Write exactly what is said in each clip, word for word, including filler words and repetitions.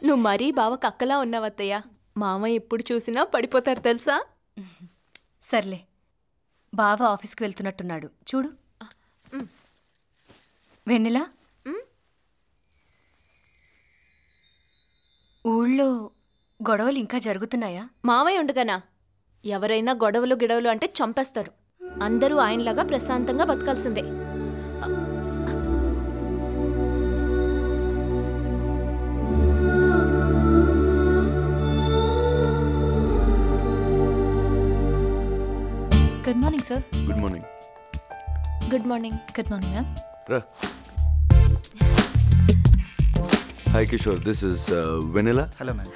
నువ్వు మరీ బావకు అక్కలా ఉన్నావత్తయ్య. మామ ఎప్పుడు చూసినా పడిపోతారు తెలుసా. సర్లే, బావ ఆఫీస్కి వెళ్తున్నట్టున్నాడు చూడు. వెన్నెలా, ఊళ్ళో గొడవలు ఇంకా జరుగుతున్నాయా? మావయ్య ఉండగానా? ఎవరైనా గొడవలు గిడవలు అంటే చంపేస్తారు. అందరూ ఆయనలాగా ప్రశాంతంగా బతకాల్సిందే. Good morning sir. Good morning. Good morning. Good morning ma'am. రా. Hi Kishore, this is Vanilla. Hello ma'am.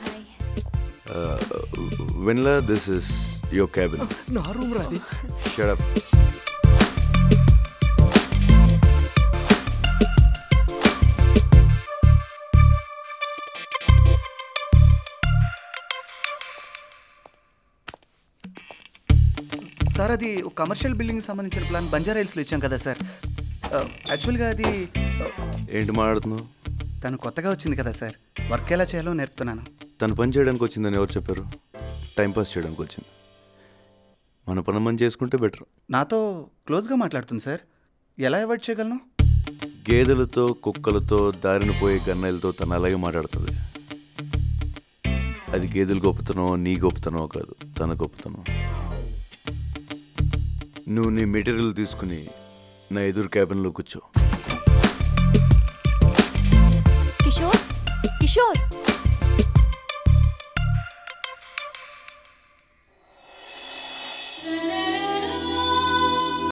Vanilla, this is your cabin. నా రూమ్ రాది. Shut up. సార్, అది ఒక కమర్షియల్ బిల్డింగ్ సంబంధించిన ప్లాన్ బంజారా హిల్స్లో ఇచ్చాం కదా సార్. యాక్చువల్గా అది ఏంటి మాట్లాడుతున్నావు? తను కొత్తగా వచ్చింది కదా సార్, వర్క్ ఎలా చేయాలో నేర్పుతున్నాను. తను పని చేయడానికి వచ్చిందని ఎవరు చెప్పారు? టైంపాస్ చేయడానికి వచ్చింది. మన పని మనం చేసుకుంటే బెటర్. నాతో క్లోజ్గా మాట్లాడుతుంది సార్, ఎలా అవాయిడ్ చేయగలను? గేదెలతో, కుక్కలతో, దారిన పోయే గన్నెలతో తను అలాగే మాట్లాడుతుంది. అది గేదెలు గొప్పతనో నీ గొప్పతనో కాదు, తన గొప్పతనం. నువ్వు నీ మెటీరియల్ తీసుకుని నా ఎదురు క్యాబిన్లో కూర్చో. కిషోర్, కిషోర్,